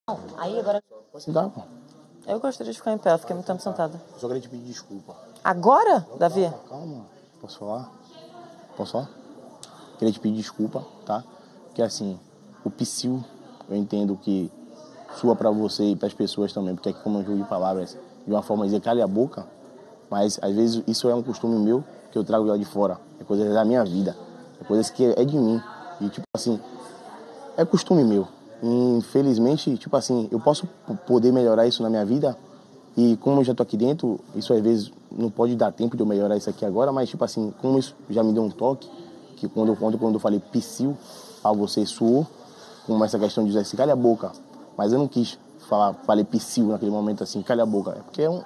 Aí agora. Pode sentar, pô. Eu gostaria de ficar em pé, eu fiquei muito tempo sentada. Eu só queria te pedir desculpa. Agora, Davi? Calma. Posso falar? Posso falar? Queria te pedir desculpa, tá? Porque assim, o psiu, eu entendo que sua pra você e pras pessoas também, porque aqui como eu jogo de palavras, de uma forma dizer cale a boca, mas às vezes isso é um costume meu que eu trago lá de fora. É coisa da minha vida. É coisa que é de mim. E tipo assim, é costume meu. E, infelizmente, tipo assim, eu posso poder melhorar isso na minha vida. E como eu já tô aqui dentro, isso às vezes não pode dar tempo de eu melhorar isso aqui agora, mas tipo assim, como isso já me deu um toque, que quando eu falei psiu, a você suou, como essa questão de dizer assim, calha a boca. Mas eu não quis falar, falei psiu naquele momento assim, calha a boca. É porque